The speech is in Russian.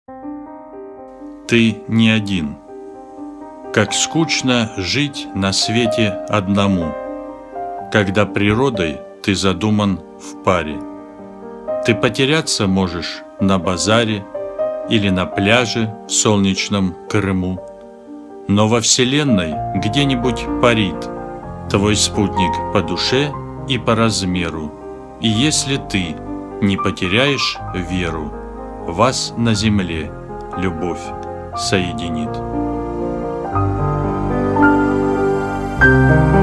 Ты не один. Как скучно жить на свете одному, когда природой ты задуман в паре. Ты потеряться можешь на базаре или на пляже в солнечном Крыму, но во Вселенной где-нибудь парит твой спутник по душе и по размеру. И если ты не потеряешь веру, вас на земле любовь соединит.